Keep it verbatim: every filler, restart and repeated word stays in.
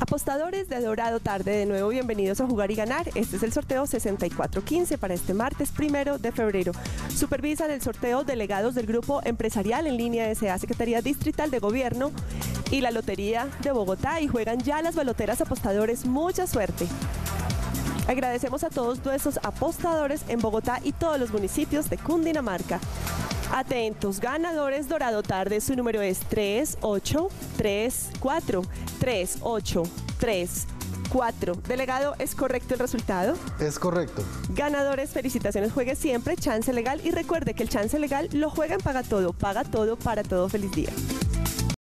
Apostadores de Dorado Tarde, de nuevo bienvenidos a Jugar y Ganar. Este es el sorteo sesenta y cuatro quince para este martes primero de febrero. Supervisan el sorteo delegados del Grupo Empresarial en Línea de S A Secretaría Distrital de Gobierno y la Lotería de Bogotá, y juegan ya las baloteras apostadores. Mucha suerte. Agradecemos a todos nuestros apostadores en Bogotá y todos los municipios de Cundinamarca. Atentos, ganadores Dorado Tarde, su número es tres ocho tres cuatro, tres ocho tres cuatro. Delegado, ¿es correcto el resultado? Es correcto. Ganadores, felicitaciones, juegue siempre, chance legal, y recuerde que el chance legal lo juega en Paga Todo, paga todo para todo. Feliz día.